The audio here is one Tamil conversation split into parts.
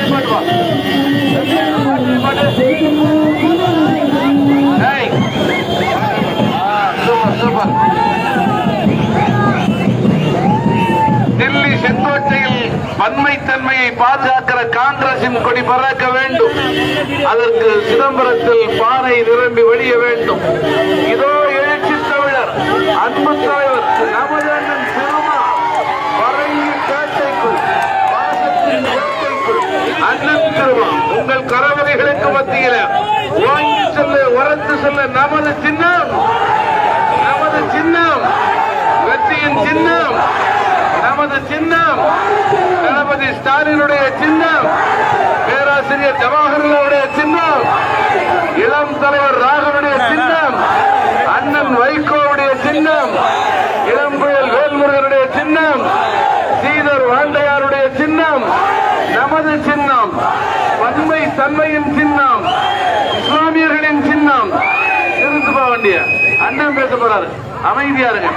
டெல்லி செங்கோட்டையில் பன்மைத்தன்மையை பாதுகாக்கிற காங்கிரசின் கொடி பறக்க வேண்டும். அதற்கு சிதம்பரத்தில் பானை நிரம்பி வழிய வேண்டும். இதோ எழுச்சி தமிழர் அன்பு தலைவர் நமது அண்ணன் திருமா பரங்கி பேட்டைக்குள் பாசத்தின் கோட்டைக்குள் அண்ணன் திருமா உங்கள் கரவலைகளுக்கு மத்தியில வாங்கி செல்ல உரத்து செல்ல நமது சின்னம், நமது சின்னம், வெற்றியின் சின்னம், நமது சின்னம், தளபதி ஸ்டாலினுடைய சின்னம், பேராசிரியர் ஜவஹர்லாலுடைய சின்னம், இளம் தலைவர் ராகவனுடைய சின்னம், அண்ணன் வைகோவுடைய சின்னம், இளம்புயல் வேல்முருகனுடைய சின்னம், சீதர் வாண்டையாருடைய சின்னம், நமது சின்னம், பன்மை தன்மையின் சின்னம், இஸ்லாமியர்களின் சின்னம். இருந்து போக வேண்டிய அண்ணன் பேச போறாரு, அமைதியா இருங்க.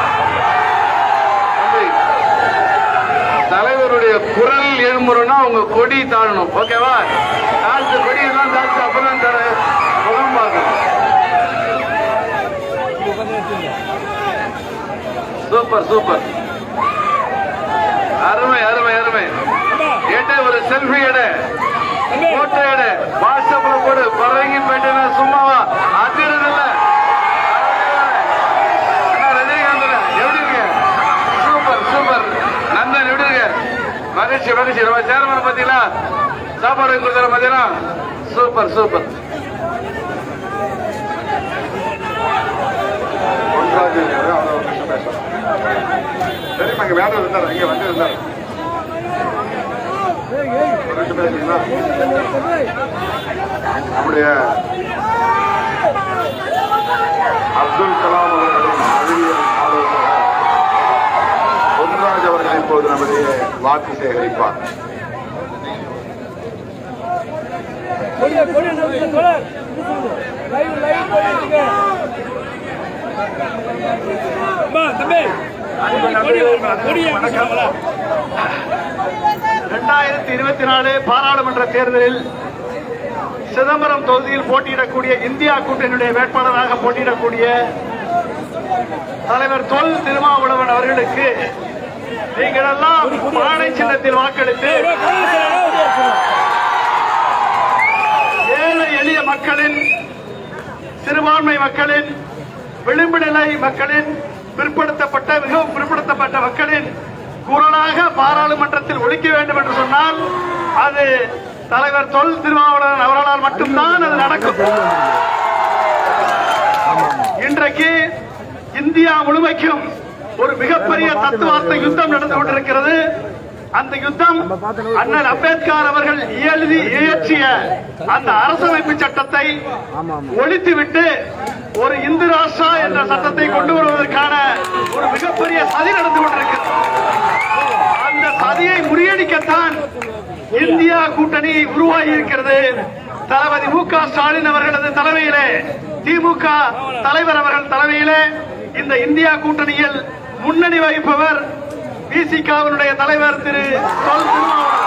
தலைவருடைய குரல் எழும்புறோம்னா உங்க கொடி தாழணும், ஓகேவா? தாழ்த்து கொடி எல்லாம் தாழ்த்து, அப்புறம் தர முகம் பார்க்கணும். சூப்பர் சூப்பர், அருமை அருமை அருமை. எடு ஒரு செல்ஃபி எடு, போட்டோ எடு, வாட்ஸ்அப்ல போடு. பரங்கி போயிட்டு சும்மாவா அதிர்றது இல்ல. ரஜினிகாந்த் எப்படி இருக்கு? Super super. நந்தன் எப்படி இருக்கு? மகிழ்ச்சி மகிழ்ச்சி. நம்ம சேர்மன் பாத்தீங்களா, சாப்பாடு கொடுத்தார பாத்தீங்களா? Super super. சரிம்மா, இங்க வேலை இருந்தாரு, இங்க வந்து இருந்தாரு. நம்முடைய அப்துல் கலாம் அவர்களின் அறிவியல் ஆலோசகர் பொன்ராஜ் அவர்கள் இப்போது நம்முடைய வாக்கு சேகரிப்பார். பாராளுமன்ற தேர்தலில் சிதம்பரம் தொகுதியில் போட்டியிடக்கூடிய இந்தியா கூட்டணியுடைய வேட்பாளராக போட்டியிடக்கூடிய தலைவர் தொல் திருமாவளவன் அவர்களுக்கு நீங்கள் எல்லாம் பானை சின்னத்தில் வாக்களித்து ஏழை எளிய மக்களின், சிறுபான்மை மக்களின், விளிம்பு நிலை மக்களின், பிற்படுத்தப்பட்ட, மிகவும் பிற்படுத்தப்பட்ட மக்களின் குரலாக பாராளுமன்றத்தில் ஒலிக்க வேண்டும் என்று சொன்னால் அது தலைவர் தொல் திருமாவளவன் அவர்களால் மட்டும்தான் அது நடக்கும். இன்றைக்கு இந்தியா முழுமைக்கும் ஒரு மிகப்பெரிய தத்துவார்த்த யுத்தம் நடந்து கொண்டிருக்கிறது. அந்த யுத்தம் அண்ணல் அம்பேத்கர் அவர்கள் இயற்றிய அந்த அரசமைப்பு சட்டத்தை ஒழித்துவிட்டு ஒரு இந்து ராஷ்டிரா என்ற சட்டத்தை கொண்டு வருவதற்கான ஒரு மிகப்பெரிய சதி நடந்து கொண்டிருக்கிறது. அந்த சதியை முறியடிக்கத்தான் இந்தியா கூட்டணி உருவாகி இருக்கிறது. தளபதி மு க ஸ்டாலின் அவர்களது தலைமையிலே, திமுக தலைவர் அவர்கள் தலைமையிலே இந்த இந்தியா கூட்டணியில் முன்னணி வகிப்பவர் பிசிகவினுடைய தலைவர் திரு தொல் திருமாவளவன்.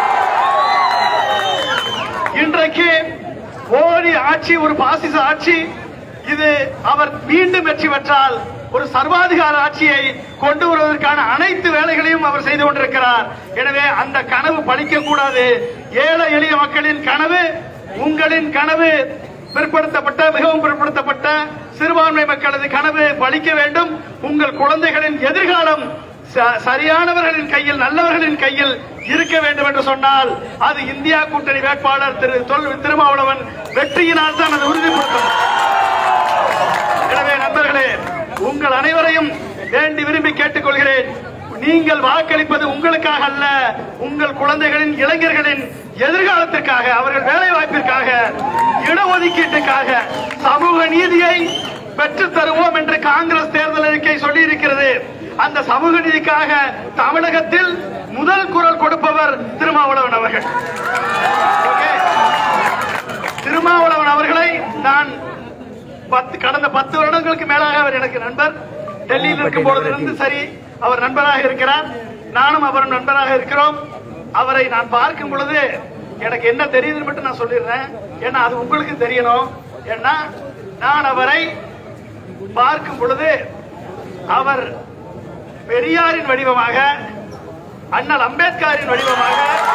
இன்றைக்கு மோடி ஆட்சி ஒரு பாசிச ஆட்சி. இது அவர் மீண்டும் வெற்றி பெற்றால் ஒரு சர்வாதிகார ஆட்சியை கொண்டு வருவதற்கான அனைத்து வேலைகளையும் அவர் செய்து கொண்டிருக்கிறார். எனவே அந்த கனவு பலிக்க கூடாது. ஏழை எளிய மக்களின் கனவு, உங்களின் கனவு, பிற்படுத்தப்பட்ட, மிகவும் பிற்படுத்தப்பட்ட சிறுபான்மை மக்களது கனவு பலிக்க வேண்டும். உங்கள் குழந்தைகளின் எதிர்காலம் சரியானவர்களின் கையில், நல்லவர்களின் கையில் இருக்க வேண்டும் என்று சொன்னால் அது இந்தியா கூட்டணி வேட்பாளர் திரு தொல் திருமாவளவன் வெற்றியினால் தான் அது உறுதிப்படுத்தும். எனவே நண்பர்களே, உங்கள் அனைவரையும் வேண்டி விரும்பி கேட்டுக்கொள்கிறேன். நீங்கள் வாக்களிப்பது உங்களுக்காக அல்ல, உங்கள் குழந்தைகளின், இளைஞர்களின் எதிர்காலத்திற்காக, அவர்கள் வேலை வாய்ப்பிற்காக, இடஒதுக்கீட்டுக்காக, சமூக நீதியை பெற்றுத் தருவோம் என்று காங்கிரஸ் தேர்தல் அறிக்கை சொல்லி இருக்கிறது. அந்த சமூக நீதிக்காக தமிழகத்தில் முதல் குரல் கொடுப்பவர் திருமாவளவன் அவர்கள். திருமாவளவன் அவர்களை நான் கடந்த 10 வருடங்களுக்கு மேலாக அவர் எனக்கு நண்பர். டெல்லியில் இருக்கும் பொழுதிலிருந்து சரி அவர் நண்பராக இருக்கிறார். நானும் அவரும் நண்பராக இருக்கிறோம். அவரை நான் பார்க்கும் பொழுது எனக்கு என்ன தெரியுதுன்னு மட்டும் நான் சொல்லிடுறேன். ஏன்னா அது உங்களுக்கு தெரியணும். ஏன்னா நான் அவரை பார்க்கும் பொழுது அவர் பெரியாரின் வடிவமாக, அண்ணல் அம்பேத்கரின் வடிவமாக,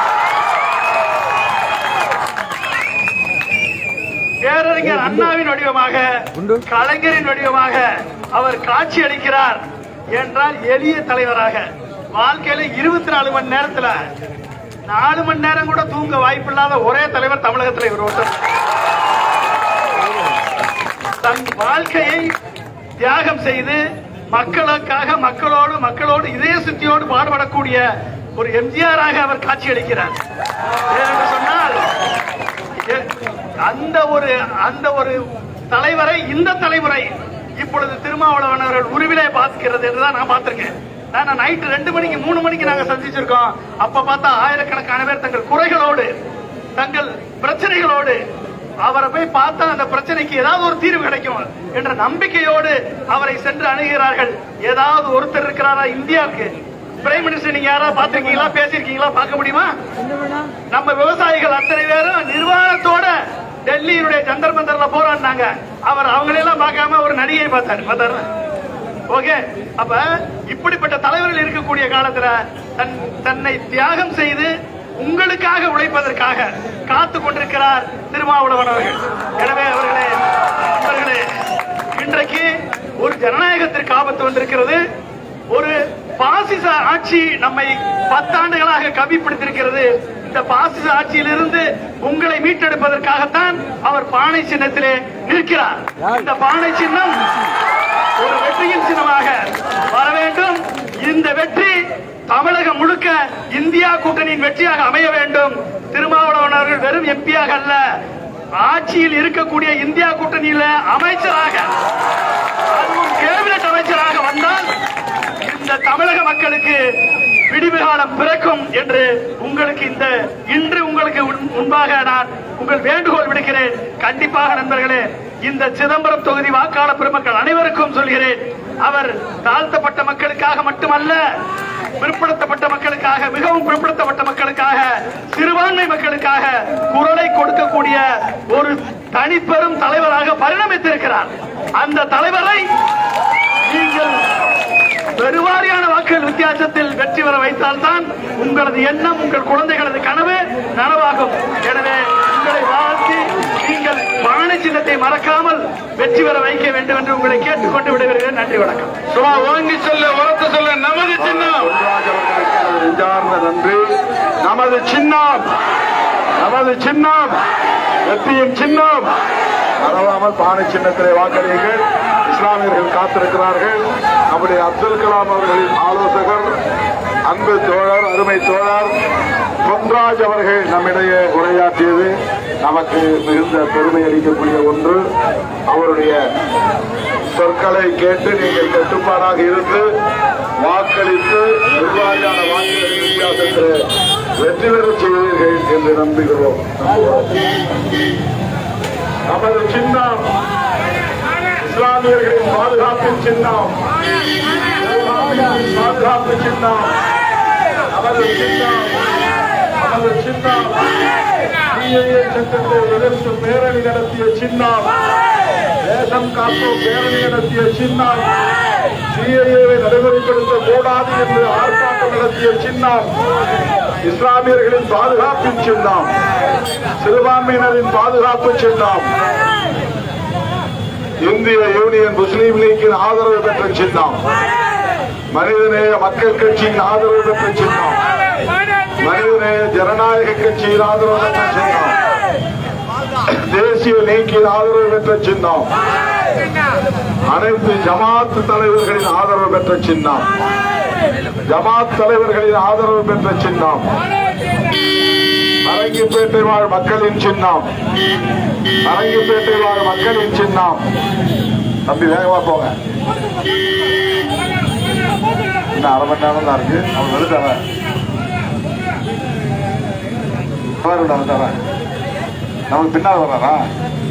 பேரறிஞர் அண்ணாவின் வடிவமாக, கலைஞரின் வடிவமாக அவர் காட்சி அளிக்கிறார் என்றால் எளிய தலைவராக வாழ்க்கையில 24 மணி நேரத்துல 4 மணி நேரம் கூட தூங்க வாய்ப்பில்லாத ஒரே தலைவர் தமிழகத்தில் இவர் ஒருத்தர். தன் வாழ்க்கையை தியாகம் செய்து மக்களுக்காக மக்களோடு இதய சுத்தியோடு பாடுபடக்கூடிய ஒரு எம்ஜிஆராக அவர் காட்சி அளிக்கிறார். ஏனென்று சொன்னால் அந்த ஒரு தலைவரை இந்த தலைமுறை இப்பொழுது திருமாவளவன் அவர்கள் உருவிலே பார்க்கிறது என்றுதான் நான் பார்த்திருக்கேன். நான் நைட்டு 2 மணிக்கு 3 மணிக்கு நாங்க சந்திச்சிருக்கோம். அப்ப பார்த்தா ஆயிரக்கணக்கான பேர் தங்கள் குறைகளோடு தங்கள் பிரச்சனைகளோடு அவரை போய் பார்த்தா அந்த பிரச்சனைக்கு ஏதாவது ஒரு தீர்வு கிடைக்கும் என்ற நம்பிக்கையோடு அவரை சென்று அணுகிறார்கள். ஏதாவது ஒருத்தர் இருக்கிறாரா இந்தியாவுக்கு பிரைம் மினிஸ்டர் நீங்க யாராவது பார்த்திருக்கீங்களா, பேசியிருக்கீங்களா, பார்க்க முடியுமா? நம்ம விவசாயிகள் அத்தனை பேரும் நிர்வாணத்தோட டெல்லியினுடைய ஜந்தர் மந்தர்ல போராடினாங்க. அவர் அவங்களெல்லாம் பார்க்காம ஒரு நடிகை பார்த்தாரு. ஓகே, அப்ப இப்படிப்பட்ட தலைவர்கள் இருக்கக்கூடிய காலத்துல தன்னை தியாகம் செய்து உங்களுக்காக உழைப்பதற்காக காத்து கொண்டிருக்கிறார் திருமாவளவன் அவர்கள். எனவே அவர்களே இன்றைக்கு ஒரு ஜனநாயகத்திற்கு ஆபத்து வந்திருக்கிறது. ஒரு பாசிச ஆட்சி நம்மை 10 ஆண்டுகளாக கவிப்பிடித்திருக்கிறது. இந்த பாசிச ஆட்சியிலிருந்து உங்களை மீட்டெடுப்பதற்காகத்தான் அவர் பானை சின்னத்திலே நிற்கிறார். இந்த பானை சின்னம் ஒரு வெற்றியின் சின்னமாக வர வேண்டும். இந்த வெற்றி தமிழகம் முழுக்க இந்தியா கூட்டணியின் வெற்றியாக அமைய வேண்டும். திருமாவளவன் அவர்கள் வெறும் எம்பியாக அல்ல, ஆட்சியில் இருக்கக்கூடிய இந்தியா கூட்டணியில அமைச்சராக, அதுவும் கேபினட் அமைச்சராக வந்தால் இந்த தமிழக மக்களுக்கு விடிவு காலம் பிறக்கும் என்று இன்று உங்களுக்கு முன்பாக நான் உங்கள் வேண்டுகோள் விடுக்கிறேன். கண்டிப்பாக நண்பர்களே, இந்த சிதம்பரம் தொகுதி வாக்காளர் பெருமக்கள் அனைவருக்கும் சொல்கிறேன், அவர் தாழ்த்தப்பட்ட மக்களுக்காக மட்டுமல்ல, பிற்படுத்தப்பட்ட மக்களுக்காக, மிகவும் பிற்படுத்தப்பட்ட மக்களுக்காக, சிறுபான்மை மக்களுக்காக குரலை கொடுக்கக்கூடிய ஒரு தனிப்பெரும் தலைவராக பரிணமித்திருக்கிறார். அந்த தலைவரை நீங்கள் பெருவாரியான வாக்குகள் வித்தியாசத்தில் வெற்றி பெற வைத்தால்தான் உங்களது எண்ணம், உங்கள் குழந்தைகளது கனவு நனவாகும். எனவே உங்களை வாழ்த்தி நீங்கள் பானை சின்னத்தை மறக்காமல் வெற்றி பெற வைக்க வேண்டும் என்று உங்களை கேட்டுக்கொண்டு விடுகிறேன். நன்றி, வணக்கம். சும்மா ஓங்கி சொல்ல, உரத்து சொல்ல, நமது சின்னம். நன்றி. நமது சின்னம், நமது சின்னம், வெற்றியின் சின்னம். மறவாமல் பானை சின்னத்திலே வாக்களியுங்கள். இஸ்லாமியர்கள் காத்திருக்கிறார்கள். நம்முடைய அப்துல் கலாம் அவர்களின் ஆலோசகர், அன்பு தோழர், அருமை தோழர் பொன்ராஜ் அவர்கள் நம்மிடையே உரையாற்றியது நமக்கு மிகுந்த பெருமை அளிக்கக்கூடிய ஒன்று. அவருடைய சொற்களை கேட்டு நீங்கள் கட்டுப்பாடாக இருந்து வாக்களித்து நிர்வாகியான வாக்குகளின் வித்தியாசத்தில் வெற்றி பெறச் செய்வீர்கள் என்று நம்புகிறோம். நமது சின்னம் இஸ்லாமியர்களின் பாதுகாப்பின் சின்னம், பாதுகாப்பு சின்னம், நமது சின்னம், நமது சின்னம். சிஏஏ சட்டத்தை எதிர்த்து பேரணி நடத்திய சின்னம், தேசம் காப்போம் பேரணி நடத்திய சின்னம், சிஏஏவை நடைமுறைப்படுத்தக் கூடாது என்று ஆர்ப்பாட்டம் நடத்திய சின்னம், இஸ்லாமியர்களின் பாதுகாப்பின் சின்னம், சிறுபான்மையினரின் பாதுகாப்பு சின்னம், இந்திய யூனியன் முஸ்லீம் லீக்கின் ஆதரவு பெற்ற சின்னம், மனிதநேய மக்கள் கட்சியின் ஆதரவு பெற்ற சின்னம், மனிதநேய ஜனநாயக கட்சியின் ஆதரவு பெற்ற சின்னம், தேசிய லீக்கின் ஆதரவு பெற்ற சின்னம், அனைத்து ஜமாத் தலைவர்களின் ஆதரவு பெற்ற சின்னம், ஜமாத் தலைவர்களின் ஆதரவு பெற்ற சின்னம், அரங்கிப்பேட்டை வாழ் மக்களின் சின்னம், அரங்கிப்பேட்டை வாழ் மக்களின் சின்னம். தம்பி வேகமா போங்க, இன்னும் அரை மணி நேரம் தான் இருக்கு. அவங்க எழுதாங்க நமக்கு பின்னால் வர்றாரா?